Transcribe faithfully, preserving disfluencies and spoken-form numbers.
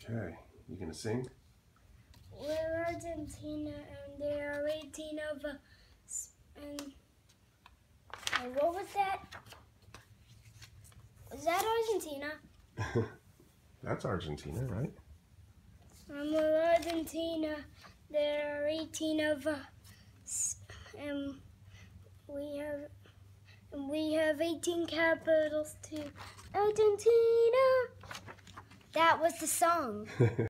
Okay, you gonna sing? We're Argentina, and there are eighteen of us. And, and what was that? Was that Argentina? That's Argentina, right? Um, we're Argentina. There are eighteen of us, and we have and we have eighteen capitals too. Argentina. That was the song.